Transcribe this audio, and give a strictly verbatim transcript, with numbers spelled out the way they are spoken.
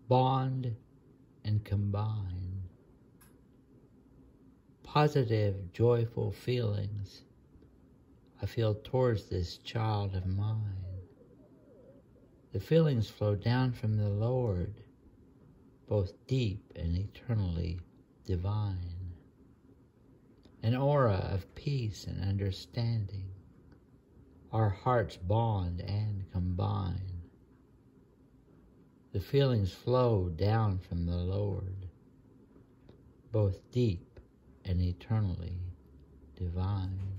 bond and combine. Positive, joyful feelings I feel towards this child of mine. The feelings flow down from the Lord, both deep and eternally divine. An aura of peace and understanding, our hearts bond and combine. The feelings flow down from the Lord, both deep and eternally divine.